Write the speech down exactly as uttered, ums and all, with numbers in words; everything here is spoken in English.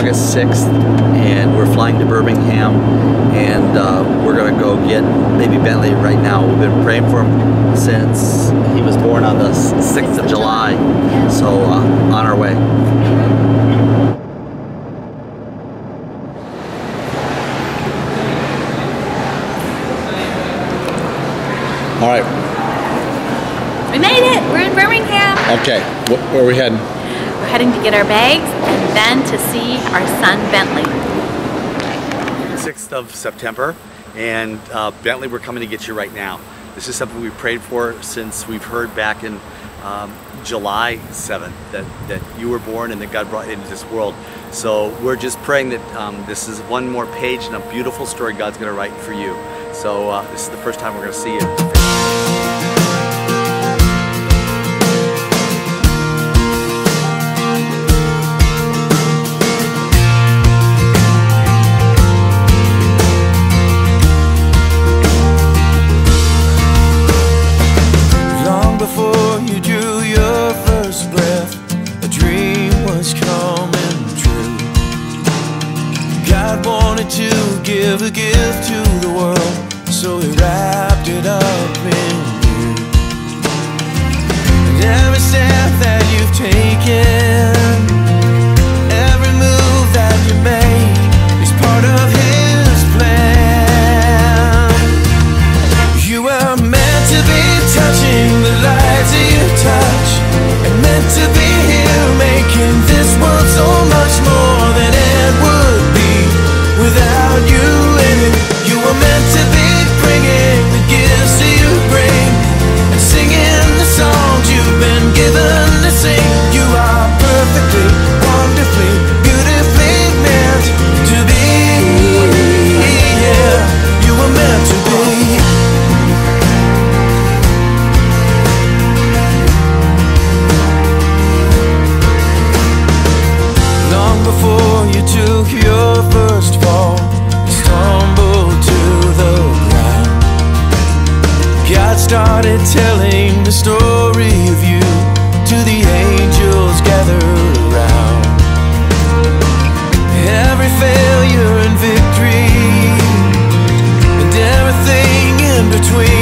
August sixth, and we're flying to Birmingham, and uh, we're gonna go get baby Bentley right now. We've been praying for him since he was born on the sixth of July, so uh, on our way. All right. We made it! We're in Birmingham! Okay, where are we heading? We're heading to get our bags and then to see our son Bentley. sixth of September, and uh, Bentley, we're coming to get you right now. This is something we've prayed for since we've heard back in um, July seventh that, that you were born and that God brought you into this world. So we're just praying that um, this is one more page in a beautiful story God's going to write for you. So uh, this is the first time we're going to see you. To give a gift to the world, so he wrapped it up in you. And every step that you've taken, every move that you make is part of his plan. You were meant to be touching the lives that you touch, and meant to be here making this world so much more than it would be without you in it. You were meant to be bringing the gifts that you bring, and singing the songs you've been given to sing. You are perfectly, wonderfully, beautifully meant to be. Yeah, you were meant to be. Long before you took your first fall, you stumbled to the ground. God started telling the story of you to the angels gathered around. Every failure and victory, and everything in between.